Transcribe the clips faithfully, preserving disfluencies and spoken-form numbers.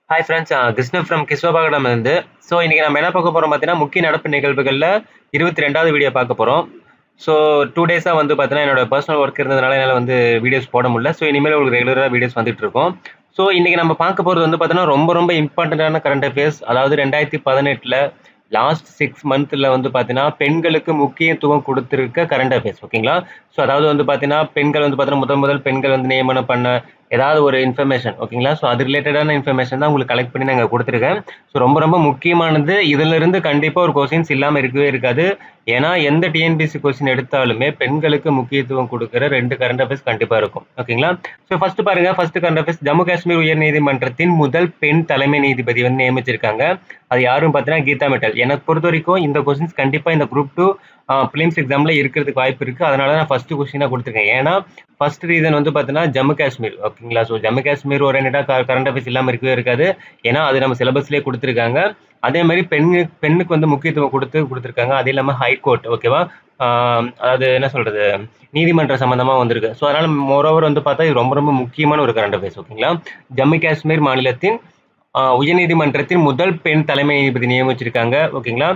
Hi friends, uh Krishnan from கிஸ்வபாகடம் இருந்து. So இன்னைக்கு நம்ம என்ன பார்க்க போறோம் பார்த்தீங்கன்னா, முக்கிய நடப்பு நிகழ்வுகள்ல இருபத்தி இரண்டாவது வீடியோ பார்க்க போறோம். ஸோ ரெண்டு டேஸா வந்து பார்த்தீங்கன்னா, என்னோட பர்சனல் ஒர்க் இருந்ததுனால என்னால வந்து வீடியோஸ் போட முடியல. ஸோ இனிமேல் உங்களுக்கு ரெகுலரா வீடியோஸ் வந்துட்டு இருக்கும். ஸோ இன்னைக்கு நம்ம பார்க்க போறது வந்து பார்த்தீங்கன்னா, ரொம்ப ரொம்ப இம்பார்ட்டன்டான கரண்ட் அஃபேர்ஸ். அதாவது இரண்டாயிரத்து பதினெட்டுல லாஸ்ட் சிக்ஸ் மந்த்ல வந்து பார்த்தீங்கன்னா, பெண்களுக்கு முக்கியத்துவம் குடுத்திருக்க கரண்ட் அஃபேர்ஸ். ஓகேங்களா? ஸோ அதாவது வந்து பார்த்தீங்கன்னா, பெண்கள் வந்து பார்த்தீங்கன்னா, முதல் முதல் பெண்கள் வந்து நியமனம் பண்ண ஏதாவது ஒரு இன்ஃபர்மேஷன். ஓகேங்களா? ஸோ அது ரிலேட்டடான இன்ஃபர்மேஷன் தான் உங்களுக்கு கலெக்ட் பண்ணி நாங்க குடுத்துருக்கேன். ஸோ ரொம்ப ரொம்ப முக்கியமானது. இதிலிருந்து கண்டிப்பா ஒரு கொஸ்டின்ஸ் இல்லாம இருக்கவே இருக்காது. ஏன்னா எந்த டிஎன்பிஎஸ்சி கொஸ்டின் எடுத்தாலுமே பெண்களுக்கு முக்கியத்துவம் குடுக்கிற ரெண்டு கரண்ட் அஃபேர்ஸ் கண்டிப்பா இருக்கும். ஓகேங்களா? ஸோ ஃபர்ஸ்ட் பாருங்க. First current affairs, Jammu Kashmir உயர்நீதிமன்றத்தின் முதல் பெண் தலைமை நீதிபதி வந்து நியமிச்சிருக்காங்க. அது யாரும் பார்த்தீங்கன்னா கீதா மிட்டல். எனக்கு பொறுத்தவரைக்கும் இந்த கொஸ்டின்ஸ் கண்டிப்பா இந்த குரூப் டூ அ பிலிம்ஸ் எக்ஸாம்ல இருக்கிறதுக்கு வாய்ப்பு இருக்கு. அதனால நான் ஃபர்ஸ்ட் கொஸ்டினா குடுத்துருக்கேன். ஏன்னா ஃபர்ஸ்ட் ரீசன் வந்து பார்த்தீங்கன்னா ஜம்மு காஷ்மீர். ஓகேங்களா? ஸோ ஜம்மு காஷ்மீர் ஓரியன்டடா க கரண்ட் அஃபேர்ஸ் இல்லாம இருக்கவே இருக்காது. ஏன்னா அது நம்ம சிலபஸ்லயே குடுத்துருக்காங்க. அதே மாரி பெண்ணு பெண்ணுக்கு வந்து முக்கியத்துவம் குடுத்து குடுத்துருக்காங்க. அது இல்லாம ஹைகோர்ட். ஓகேவா? ஆ அதாவது என்ன சொல்றது? நீதிமன்றம் சம்பந்தமா வந்திருக்கு. ஸோ அதனால மோரோவர் வந்து பார்த்தா இது ரொம்ப ரொம்ப முக்கியமான ஒரு கரண்ட் அஃபேர்ஸ். ஓகேங்களா? ஜம்மு காஷ்மீர் மாநிலத்தின் அ உயர்நீதிமன்றத்தின் முதல் பெண் தலைமை நீதிபதி நியமிச்சிருக்காங்க. ஓகேங்களா?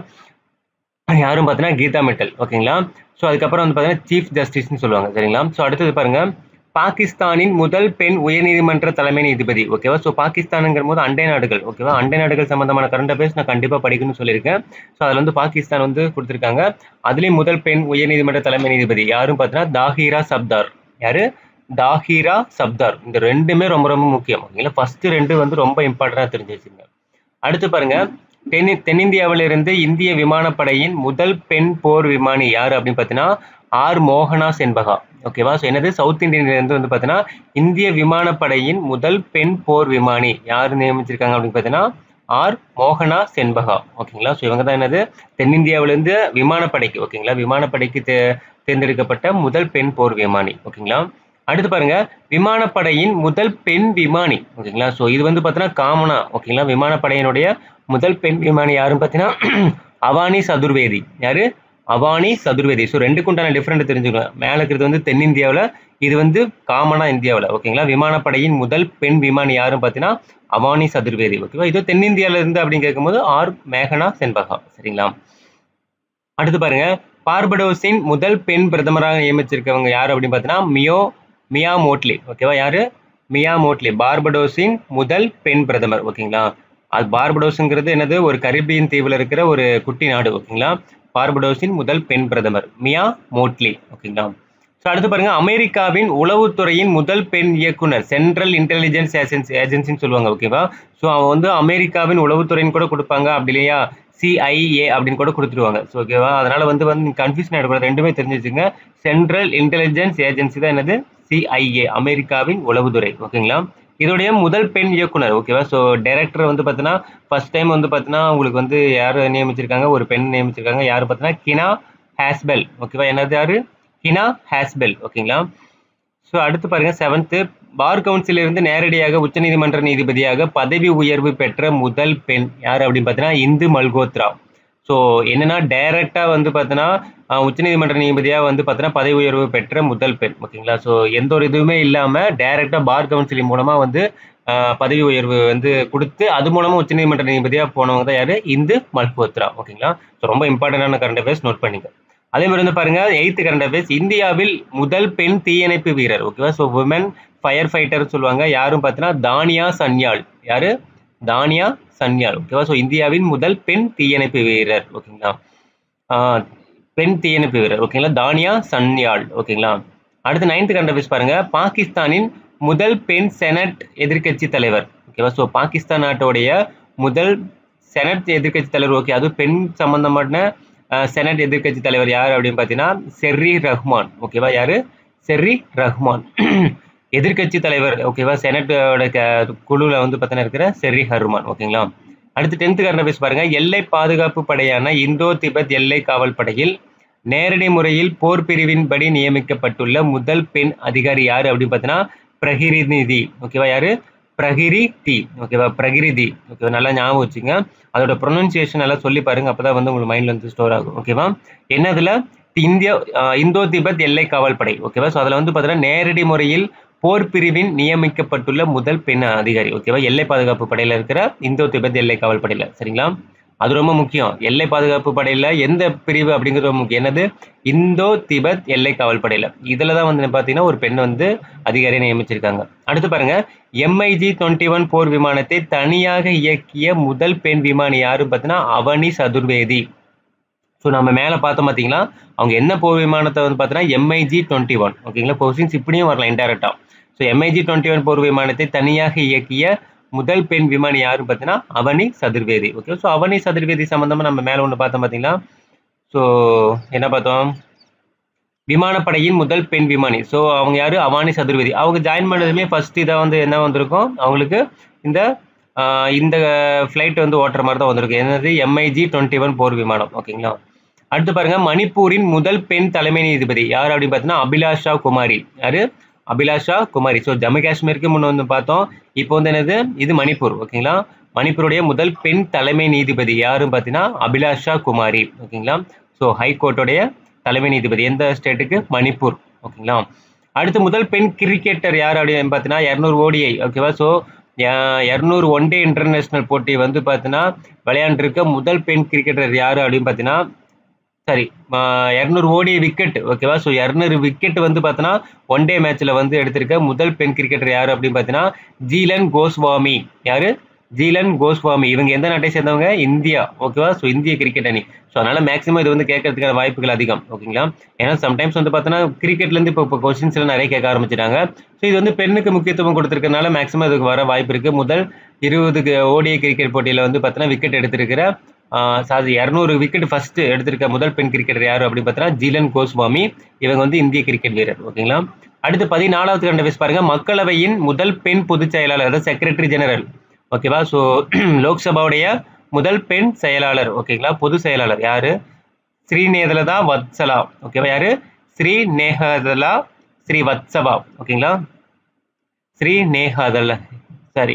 யாரும் பார்த்தீங்கன்னா கீதா மிட்டல். ஓகேங்களா? ஸோ அதுக்கப்புறம் வந்து பார்த்தீங்கன்னா சீஃப் ஜஸ்டிஸ்ன்னு சொல்லுவாங்க. சரிங்களா? ஸோ அடுத்தது பாருங்க. பாகிஸ்தானின் முதல் பெண் உயர்நீதிமன்ற தலைமை நீதிபதி. ஓகேவா? ஸோ பாகிஸ்தானுங்கிறபோது அண்டை நாடுகள். ஓகேவா? அண்டை நாடுகள் சம்பந்தமான கரண்ட் அஃபேர்ஸ் நான் கண்டிப்பா படிக்கணும்னு சொல்லியிருக்கேன். ஸோ அதுல வந்து பாகிஸ்தான் வந்து குடுத்திருக்காங்க. அதுலயும் முதல் பெண் உயர்நீதிமன்ற தலைமை நீதிபதி யாரும் பார்த்தீங்கன்னா தாஹிரா சப்தார். யாரு? தாஹிரா சப்தார். இந்த ரெண்டுமே ரொம்ப ரொம்ப முக்கியம். ஓகேங்களா? ஃபர்ஸ்ட் ரெண்டு வந்து ரொம்ப இம்பார்ட்டன்ட்டா தெரிஞ்சு வச்சுக்கங்க. அடுத்து பாருங்க. தென் தென்னிந்தியாவிலிருந்து இந்திய விமானப்படையின் முதல் பெண் போர் விமானி யாரு அப்படின்னு பார்த்தீங்கன்னா ஆர் மோகனா செண்பகா. ஓகேவா? ஸோ என்னது சவுத் இந்தியன்லேருந்து வந்து பார்த்தீங்கன்னா இந்திய விமானப்படையின் முதல் பெண் போர் விமானி யார் நியமிச்சிருக்காங்க அப்படின்னு பார்த்தீங்கன்னா ஆர் மோகனா செண்பகா. ஓகேங்களா? ஸோ இவங்க தான் என்னது தென்னிந்தியாவிலிருந்து விமானப்படைக்கு. ஓகேங்களா? விமானப்படைக்கு தே தேர்ந்தெடுக்கப்பட்ட முதல் பெண் போர் விமானி. ஓகேங்களா? அடுத்து பாருங்க. விமானப்படையின் முதல் பெண் விமானி. ஓகேங்களா? ஸோ இது வந்து பார்த்தீங்கன்னா காமனா. ஓகேங்களா? விமானப்படையினுடைய முதல் பெண் விமானி யாருன்னு பார்த்தீங்கன்னா அவானி சதுர்வேதி. யாரு? அவானி சதுர்வேதி. ஸோ ரெண்டுக்கு உண்டான டிஃபரெண்ட் தெரிஞ்சுக்கலாம். மேல இருக்கிறது வந்து தென்னிந்தியாவில், இது வந்து காமனா இந்தியாவில். ஓகேங்களா? விமானப்படையின் முதல் பெண் விமானி யாருன்னு பார்த்தீங்கன்னா அவானி சதுர்வேதி. ஓகேவா? இது தென்னிந்தியாவில இருந்து அப்படின்னு கேட்கும்போது ஆர் மேகனா செண்பகா. சரிங்களா? அடுத்து பாருங்க. பார்படோஸின் முதல் பெண் பிரதமராக நியமிச்சிருக்கவங்க யாரு அப்படின்னு பார்த்தீங்கன்னா மியோ மியா மோட்லி. ஓகேவா? யாரு? மியா மோட்லி. பார்படோஸின் முதல் பெண் பிரதமர். ஓகேங்களா? அது பார்படோஸ்ங்கிறது என்னது? ஒரு கரிபியன் தீவுல இருக்கிற ஒரு குட்டி நாடு. ஓகேங்களா? பார்படோஸின் முதல் பெண் பிரதமர் மியா மோட்லி. ஓகேங்களா? ஸோ அடுத்து பாருங்க. அமெரிக்காவின் உளவுத்துறையின் முதல் பெண் இயக்குனர் சென்ட்ரல் இன்டெலிஜென்ஸ் ஏஜென்சி ஏஜென்சின்னு சொல்லுவாங்க. ஓகேவா? ஸோ அவன் வந்து அமெரிக்காவின் உளவுத்துறைன்னு கூட கொடுப்பாங்க. அப்படி இல்லையா சிஐஏ அப்படின்னு கூட கொடுத்துருவாங்க. ஸோ ஓகேவா? அதனால வந்து வந்து கன்ஃபியூஷன் ஆகிடக்கூடாது. ரெண்டுமே தெரிஞ்சு வச்சுங்க. சென்ட்ரல் இன்டெலிஜென்ஸ் ஏஜென்சி தான் என்னது? சிஐஏ, அமெரிக்காவின் உளவுத்துறை. ஓகேங்களா? இதோடைய முதல் பெண் இயக்குனர். ஓகேவா? ஸோ டைரக்டர் வந்து பார்த்தீங்கன்னா ஃபர்ஸ்ட் டைம் வந்து பார்த்தீங்கன்னா உங்களுக்கு வந்து யார் நியமிச்சிருக்காங்க? ஒரு பெண் நியமிச்சிருக்காங்க. யார் பார்த்தீங்கன்னா கினா ஹாஸ்பெல். ஓகேவா? என்னது யாரு? Gina Haspel. ஓகேங்களா? ஸோ அடுத்து பாருங்க. செவன்த் பார் கவுன்சில் இருந்து நேரடியாக உச்சநீதிமன்ற நீதிபதியாக பதவி உயர்வு பெற்ற முதல் பெண் யார் அப்படின்னு பார்த்தீங்கன்னா இந்து மல்கோத்ரா. ஸோ என்னன்னா டைரக்டா வந்து பார்த்தீங்கன்னா உச்சநீதிமன்ற நீதிபதியாக வந்து பார்த்தீங்கன்னா பதவி உயர்வு பெற்ற முதல் பெண். ஓகேங்களா? ஸோ எந்த ஒரு இதுவுமே இல்லாம டைரக்டா பார் கவுன்சிலிங் மூலமா வந்து பதவி உயர்வு வந்து கொடுத்து அது மூலமா உச்சநீதிமன்ற நீதிபதியா போனவங்க தான் யாரு? இந்து மல்கோத்ரா. ஓகேங்களா? ஸோ ரொம்ப இம்பார்ட்டன்டான கரண்ட் அஃபேர்ஸ் நோட் பண்ணிக்க. அதே மாதிரி வந்து பாருங்க. எய்த் கரண்ட் அஃபேர்ஸ், இந்தியாவில் முதல் பெண் தீயணைப்பு வீரர். ஓகேவா? ஸோ விமன் ஃபயர் ஃபைட்டர் சொல்லுவாங்க. யாரும் பார்த்தீங்கன்னா தானியா சன்யால். யாரு? தானியா சன்யால். ஓகேவா? ஸோ இந்தியாவின் முதல் பெண் தீயணைப்பு வீரர். ஓகேங்களா? பெண் தீயணைப்பு வீரர். ஓகேங்களா? தானியா சன்யால். ஓகேங்களா? அடுத்து நைன்த் கரண்ட் அஃபேர்ஸ் பாருங்க. பாகிஸ்தானின் முதல் பெண் செனட் எதிர்க்கட்சி தலைவர். ஓகேவா? ஸோ பாகிஸ்தான் நாட்டோடைய முதல் செனட் எதிர்க்கட்சி தலைவர். ஓகே, அது பெண் சம்பந்தமான செனட் எதிர்க்கட்சி தலைவர் யார் அப்படின்னு பார்த்தீங்கன்னா செர்ரி ரஹ்மான். ஓகேவா? யாரு? செர்ரி ரஹ்மான் எதிர்க்கட்சி தலைவர். ஓகேவா? செனட்டோட குழுவில் வந்து பார்த்தீங்கன்னா இருக்கிற செர்ரி ரஹ்மான். ஓகேங்களா? அடுத்து டென்த் கரண்ட் அஃபேர்ஸ் பாருங்க. எல்லை பாதுகாப்பு படையான இந்தோ திபெத் எல்லை காவல் படையில் நேரடி முறையில் போர் பிரிவின்படி நியமிக்கப்பட்டுள்ள முதல் பெண் அதிகாரி யாரு அப்படின்னு பார்த்தீங்கன்னா பிரகிரிதி. ஓகேவா? யாரு? பிரகிரிதி. ஓகேவா? பிரகிரிதி. ஓகேவா? நல்லா ஞாபகம் வச்சுங்க. அதோட ப்ரொனன்சியேஷன் நல்லா சொல்லி பாருங்க. அப்பதான் வந்து உங்களுக்கு மைண்ட்ல வந்து ஸ்டோர் ஆகும். ஓகேவா? என்னதுல இந்தியா இந்தோ திபெத் எல்லை காவல் படை. ஓகேவா? ஸோ அதில் வந்து பார்த்தீங்கன்னா நேரடி முறையில் போர் பிரிவின் நியமிக்கப்பட்டுள்ள முதல் பெண் அதிகாரி. ஓகேவா? எல்லை பாதுகாப்பு படையில இருக்கிற இந்தோ திபெத் எல்லை காவல் படையில. சரிங்களா? அது ரொம்ப முக்கியம். எல்லை பாதுகாப்பு படையில எந்த பிரிவு அப்படிங்கிறது ரொம்ப முக்கியம். என்னது? இந்தோ திபெத் எல்லை காவல் படையில. இதுல தான் வந்து பார்த்தீங்கன்னா ஒரு பெண் வந்து அதிகாரியை நியமிச்சிருக்காங்க. அடுத்து பாருங்க, எம்ஐஜி இருபத்தி ஒன்று போர் விமானத்தை தனியாக இயக்கிய முதல் பெண் விமானி யாருன்னு பார்த்தீங்கன்னா அவனி சதுர்வேதி. ஸோ நம்ம மேலே பார்த்தோம் பார்த்தீங்களா, அவங்க என்ன போர் விமானத்தை வந்து பார்த்தீங்கன்னா எம்ஐஜி இருபத்தி ஒன்று. ஓகேங்களா? கொஸ்டின்ஸ் இப்படியும் வரலாம் இன்டைரக்டா. ஸோ எம்ஐஜி இருபத்தி ஒன்று போர் விமானத்தை தனியாக இயக்கிய முதல் பெண் விமானி யாருன்னு பார்த்தீங்கன்னா அவனி சதுர்வேதி. ஓகே, ஸோ அவனி சதுர்வேதி சம்பந்தமா நம்ம மேலே ஒன்று பார்த்தோம் பார்த்தீங்களா. ஸோ என்ன பார்த்தோம்? விமானப்படையின் முதல் பெண் விமானி. ஸோ அவங்க யாரு? அவானி சதுர்வேதி. அவங்க ஜாயின் பண்ணதுமே ஃபர்ஸ்ட் இதாக வந்து என்ன வந்திருக்கும் அவங்களுக்கு, இந்த இந்த ஃப்ளைட் வந்து ஓட்டுற மாதிரி தான் வந்திருக்கு. என்னது? எம்ஐஜி இருபத்தி ஒன்று போர் விமானம். ஓகேங்களா? அடுத்து பாருங்க, மணிப்பூரின் முதல் பெண் தலைமை நீதிபதி யார் அப்படின்னு பார்த்தீங்கன்னா அபிலாஷா குமாரி. யாரு? அபிலாஷா குமாரி. ஸோ ஜம்மு காஷ்மீருக்கு முன்ன வந்து பார்த்தோம், இப்போ வந்து என்னது? இது மணிப்பூர். ஓகேங்களா? மணிப்பூருடைய முதல் பெண் தலைமை நீதிபதி யாருன்னு பார்த்தீங்கன்னா அபிலாஷா குமாரி. ஓகேங்களா? ஸோ ஹைகோர்ட்டுடைய தலைமை நீதிபதி எந்த ஸ்டேட்டுக்கு? மணிப்பூர். ஓகேங்களா? அடுத்து முதல் பெண் கிரிக்கெட்டர் யார் அப்படின்னு பார்த்தீங்கன்னா இருநூறு ஓடிஐ. ஓகேவா? ஸோ இருநூறு ஒன் டே இன்டர்நேஷனல் போட்டி வந்து பார்த்தீங்கன்னா விளையாண்டுருக்க முதல் பெண் கிரிக்கெட்டர் யார் அப்படின்னு பார்த்தீங்கன்னா, சரி, இருநூறு ஓடிஐ விக்கெட். ஓகேவா? ஸோ இருநூறு விக்கெட் வந்து பார்த்தீங்கன்னா ஒன் டே மேட்ச்ல வந்து எடுத்திருக்க முதல் பெண் கிரிக்கெட்டர் யாரு அப்படின்னு பார்த்தீங்கன்னா ஜீலன் கோஸ்வாமி. யாரு? ஜீலன் கோஸ்வாமி. இவங்க எந்த நாட்டை சேர்ந்தவங்க? இந்தியா. ஓகேவா? ஸோ இந்திய கிரிக்கெட் அணி. ஸோ அதனால மேக்ஸிமம் இது வந்து கேட்கறதுக்கான வாய்ப்புகள் அதிகம். ஓகேங்களா? ஏன்னா சம்டைம்ஸ் வந்து பார்த்தீங்கன்னா கிரிக்கெட்லேருந்து இப்போ இப்போ கொஸ்டின்ஸ் எல்லாம் நிறைய கேட்க ஆரம்பிச்சிட்டாங்க. ஸோ இது வந்து பெண்ணுக்கு முக்கியத்துவம் கொடுத்துருக்கனால மேக்ஸிமம் இதுக்கு வர வாய்ப்பு இருக்கு. முதல் இருபது ஓடிஐ கிரிக்கெட் போட்டியில் வந்து பார்த்தீங்கன்னா விக்கெட் எடுத்திருக்கிற சாரி இருநூறு விக்கெட் ஃபர்ஸ்ட் எடுத்திருக்க முதல் பெண் கிரிக்கெட்டர் யாரு அப்படின்னு பார்த்தீங்கன்னா ஜீலன் கோஸ்வாமி. இவங்க வந்து இந்திய கிரிக்கெட் வீரர். ஓகேங்களா? அடுத்து பதினாலாவது கரண்ட் அஃபேர்ஸ் பாருங்க, மக்களவையின் முதல் பெண் பொதுச் செயலாளர், அதாவது செக்ரட்டரி ஜெனரல். ஓகேவா? ஸோ லோக்சபாவுடைய முதல் பெண் செயலாளர். ஓகேங்களா? பொது செயலாளர் யாரு? ஸ்ரீநேகலதா வத்சலா. ஓகேவா? யாரு? ஸ்ரீநேகலதா ஸ்ரீவத்சவா. ஓகேங்களா? ஸ்ரீநேகலதா சாரி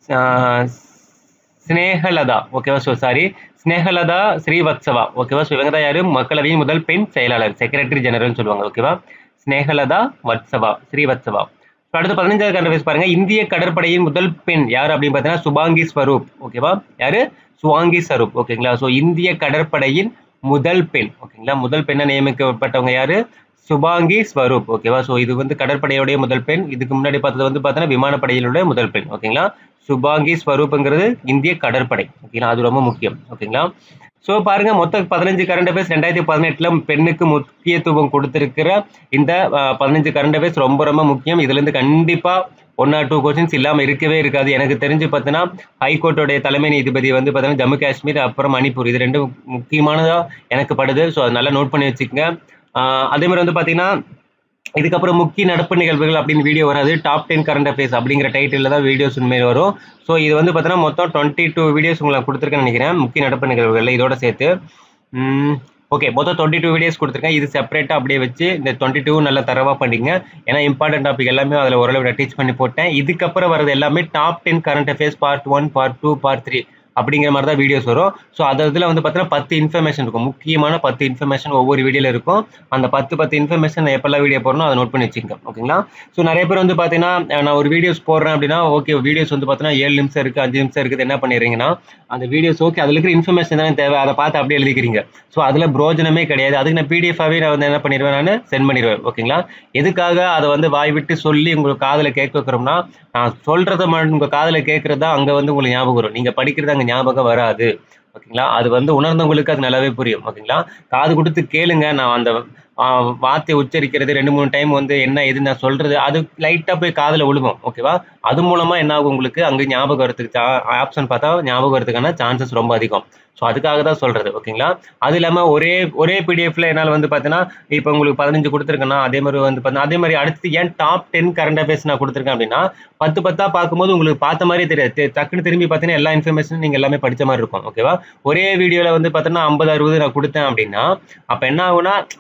ஸ்னேகலதா. ஓகேவா? So sorry Snehlata Srivastava. ஓகேவா? ஸோ இவங்க தான் யாரு? மக்களவையின் முதல் பெண் செயலாளர், செக்ரட்டரி ஜெனரல்னு சொல்லுவாங்க. ஓகேவா? ஸ்னேகலதா வத்சவா ஸ்ரீவத்சவா. அடுத்து பதினஞ்சாவது கரண்ட் அஃபேர்ஸ் பாருங்க, இந்திய கடற்படையின் முதல் பெண் யார் அப்படின்னு பார்த்தீங்கன்னா சுபாங்கி ஸ்வரூப். ஓகேவா? யாரு? சுவாங்கி ஸ்வரூப். ஓகேங்களா? ஸோ இந்திய கடற்படையின் முதல் பெண். ஓகேங்களா? முதல் பெண்ணை நியமிக்கப்பட்டவங்க யாரு? சுபாங்கி ஸ்வரூப். ஓகேவா? ஸோ இது வந்து கடற்படையுடைய முதல் பெண். இதுக்கு முன்னாடி பார்த்தது வந்து பார்த்தீங்கன்னா விமானப்படையினுடைய முதல் பெண். ஓகேங்களா? சுபாங்கி ஸ்வரூப்ங்கிறது இந்திய கடற்படை. ஓகேங்களா? அது ரொம்ப முக்கியம். ஓகேங்களா? ஸோ பாருங்க, மொத்தம் பதினஞ்சு கரண்ட் அஃபேர்ஸ் ரெண்டாயிரத்தி பதினெட்டுல பெண்ணுக்கு முக்கியத்துவம் கொடுத்திருக்கிற இந்த பதினஞ்சு கரண்ட் அஃபேர்ஸ் ரொம்ப ரொம்ப முக்கியம். இதுல இருந்து கண்டிப்பா ஒன் ஆர் டூ கொஸ்டின்ஸ் இல்லாமல் இருக்கவே இருக்காது. எனக்கு தெரிஞ்சு பார்த்தீங்கன்னா ஹைகோர்ட்டோடைய தலைமை நீதிபதி வந்து பார்த்தீங்கன்னா ஜம்மு காஷ்மீர் அப்புறம் மணிப்பூர், இது ரெண்டும் முக்கியமானதா எனக்கு படுது. ஸோ அதை நல்லா நோட் பண்ணி வச்சுக்கோங்க. அதே மாதிரி வந்து பார்த்தீங்கன்னா இதுக்கப்புறம் முக்கிய நடப்பு நிகழ்வுகள் அப்படின்னு வீடியோ வராது, டாப் டென் கரண்ட் அஃபேர்ஸ் அப்படிங்கிற டைட்டில் தான் வீடியோஸ் உண்மையை வரும். ஸோ இது வந்து பார்த்தீங்கன்னா மொத்தம் டுவெண்ட்டி டூ வீடியோஸ் உங்களுக்கு கொடுத்துருக்கேன்னு நினைக்கிறேன், முக்கிய நடப்பு நிகழ்வுகள் இதோட சேர்த்து. ஓகே, மொத்தம் டுவெண்ட்டி டூ வீடியோஸ் கொடுத்துருக்கேன். இது செப்பரேட்டாக அப்படியே வச்சு இந்த டுவெண்ட்டி டூ நல்லா தரவாக பண்ணிங்க. ஏன்னா இம்பார்ட்டன்ட் டாபிக் எல்லாமே அதில் ஓரளவு டீச் பண்ணி போட்டேன். இதுக்கப்புறம் வரது எல்லாமே top ten current affairs part one, part two, part three அப்படிங்கிற மாதிரி தான் வீடியோஸ் வரும். ஸோ அது இதில் வந்து பார்த்தீங்கன்னா பத்து இன்ஃபர்மேஷன் இருக்கும், முக்கியமான பத்து இன்ஃபர்மேஷன் ஒவ்வொரு வீடியோவில் இருக்கும். அந்த பத்து பத்து இன்ஃபர்மேஷன் எப்பெல்லாம் வீடியோ போடணும் அதை நோட் பண்ணி வச்சுக்கோங்க. ஓகேங்களா? ஸோ நிறைய பேர் வந்து பார்த்தீங்கன்னா நான் ஒரு வீடியோஸ் போடுறேன் அப்படின்னா, ஓகே வீடியோஸ் வந்து பார்த்தீங்கன்னா ஏழு நிமிஷம் இருக்குது, அஞ்சு நிமிஷம் இருக்குது, என்ன பண்ணிடுறீங்கன்னா அந்த வீடியோஸ் ஓகே அதில் இருக்கிற இன்ஃபர்மேஷன் தானே தேவை, அதை பார்த்து அப்படியே எழுதிக்கிறீங்க. ஸோ அதில் பிரோஜனமே கிடையாது. அதுக்கு நான் பிடிஎஃபாகவே நான் வந்து என்ன பண்ணிடுவேன், நான் சென்ட் பண்ணிடுவேன். ஓகேங்களா? எதுக்காக அதை வந்து வாய் விட்டு சொல்லி உங்களுக்கு காதில் கேட்க வைக்கிறோம்னா, நான் சொல்கிறத மட்டும் உங்கள் காதில் கேட்குறது தான் அங்கே வந்து உங்களுக்கு ஞாபகம் வரும், நீங்கள் படிக்கிறது அங்கே ஞாபகம் வராது. ஓகேங்களா? அது வந்து உணர்ந்தவங்களுக்கு அது நல்லாவே புரியும். ஓகேங்களா? காது கொடுத்து கேளுங்க. நான் அந்த வார்த்தையை உச்சரிக்கிறது ரெண்டு மூணு டைம் வந்து என்ன எது நான் சொல்றது அது லைட்டாக போய் காதில் விழுகும். ஓகேவா? அது மூலமாக என்ன ஆகும், உங்களுக்கு அங்கே ஞாபகம் வரதுக்கு ஆப்ஷன் பார்த்தா ஞாபகம் வரதுக்கான சான்சஸ் ரொம்ப அதிகம். ஸோ அதுக்காக தான் சொல்றது. ஓகேங்களா? அது இல்லாமல் ஒரே ஒரே பிடிஎஃப்ல என்னால் வந்து பார்த்தீங்கன்னா இப்போ உங்களுக்கு பதினஞ்சு கொடுத்துருக்கேன்னா அதே மாதிரி வந்து பார்த்தீங்கன்னா அதே மாதிரி அடுத்து ஏன் டாப் டென் கரண்ட் அஃபேர்ஸ் நான் கொடுத்துருக்கேன் அப்படின்னா, பத்து பத்தா பார்க்கும்போது உங்களுக்கு பார்த்த மாதிரியே தெரியாது, டக்குன்னு திரும்பி பார்த்தீங்கன்னா எல்லா இன்ஃபர்மேஷனும் நீங்கள் எல்லாமே படித்த மாதிரி இருக்கும். ஓகேவா? ஒரே வீடியோவில் வந்து பார்த்தீங்கன்னா ஐம்பது அறுபது நான் கொடுத்தேன் அப்படின்னா அப்போ என்ன ஆகுனா அது ஓகே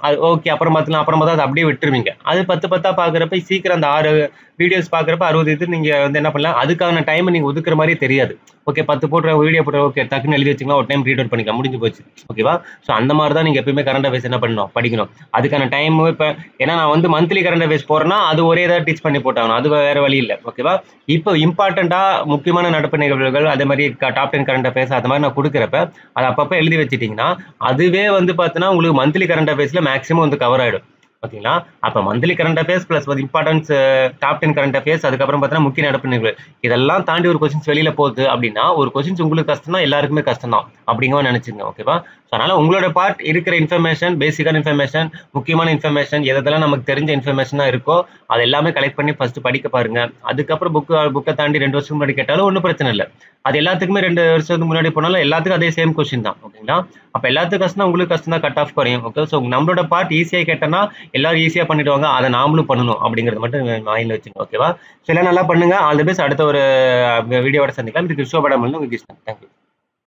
ஓகே அப்புறம் பார்த்துலாம் அப்புறம் பார்த்தா அதை அப்படியே விட்டுருவீங்க. அது பத்து பத்தா பார்க்குறப்ப சீக்கிரம் அந்த ஆறு வீடியோஸ் பார்க்குறப்ப அறுபது இது நீங்கள் வந்து என்ன பண்ணலாம், அதுக்கான டைமை நீங்கள் ஒதுக்குற மாதிரியே தெரியாது. ஓகே பத்து போட்டுற வீடியோ போட்டுற ஓகே டக்குன்னு எழுதி வச்சுக்கலாம், ஒரு டைம் ரீட் அவுட் பண்ணிக்கலாம், முடிஞ்சு போச்சு. ஓகேவா? ஸோ அந்த மாதிரி தான் நீங்கள் எப்பயுமே கரண்ட் அஃபேர்ஸ் என்ன பண்ணணும், படிக்கணும். அதுக்கான டைமு இப்போ ஏன்னா நான் வந்து மந்த்லி கரண்ட் அஃபேர்ஸ் போகிறேன்னா அது ஒரே தான் டீச் பண்ணி போட்டாகணும், அது வேறு வழி இல்லை. ஓகேவா? இப்போ இம்பார்ட்டண்ட்டாக முக்கியமான நடப்பு நிகழ்வுகள் அதே மாதிரி டாப் டென் கரண்ட் அஃபேர்ஸ் அது மாதிரி நான் கொடுக்குறப்ப அதை அப்பப்போ எழுதி வச்சுட்டிங்கன்னா அதுவே வந்து பார்த்தீங்கன்னா உங்களுக்கு மந்த்லி கரண்ட் அஃபேர்ஸில் மேக்ஸிமம் வந்து கவர் ஆகிடும். ஓகேங்களா? அப்போ மந்த்லி கரண்ட் அஃபேர்ஸ் ப்ளஸ் வந்து importance top ten current affairs அதுக்கப்புறம் பார்த்தீங்கன்னா முக்கிய நடப்பு நிகழ்வு இதெல்லாம் தாண்டி ஒரு கொஸ்டின்ஸ் வெளியில் போகுது அப்படின்னா ஒரு கொஸ்டின்ஸ் உங்களுக்கு கஷ்டம் தான், எல்லாருக்குமே கஷ்டம் தான் அப்படிங்கிற நினச்சிங்க. ஓகேவா? ஸோ அதனால் உங்களோட பார்ட் இருக்கிற இன்ஃபர்மேஷன் பேசிக்கான இன்ஃபர்மேஷன் முக்கியமான இன்ஃபர்மேஷன் எதெல்லாம் நமக்கு தெரிஞ்ச இன்ஃபர்மேஷனாக இருக்கோ அது எல்லாமே கலெக்ட் பண்ணி ஃபஸ்ட்டு படிக்க பாருங்க. அதுக்கப்புறம் புக்கு புக்கை தாண்டி ரெண்டு வருஷத்துக்கு முன்னாடி கேட்டாலும் ஒன்றும் பிரச்சனை இல்லை. அது எல்லாத்துக்குமே ரெண்டு வருஷத்துக்கு முன்னாடி போனாலும் எல்லாத்துக்கும் அதே சேம் கொஸ்டின் தான். ஓகேங்களா? அப்போ எல்லாத்துக்கும் கஷ்டம் தான், உங்களுக்கு கஷ்டம் தான், கட் ஆஃப் குறையும். ஓகே ஸோ நம்மளோட பார்ட் ஈஸியாக கேட்டோன்னா எல்லாரும் ஈஸியாக பண்ணிடுவாங்க, அதை நாமளும் பண்ணணும் அப்படிங்கிறது மட்டும் மைண்டில் வச்சுங்க. ஓகேவா? ஸோ எல்லாம் நல்லா பண்ணுங்க. All the best. அடுத்த ஒரு வீடியோவோட சந்திக்கலாம். இதுக்கு ஷோ படம் வந்து உங்களுக்கு தேங்க்யூ.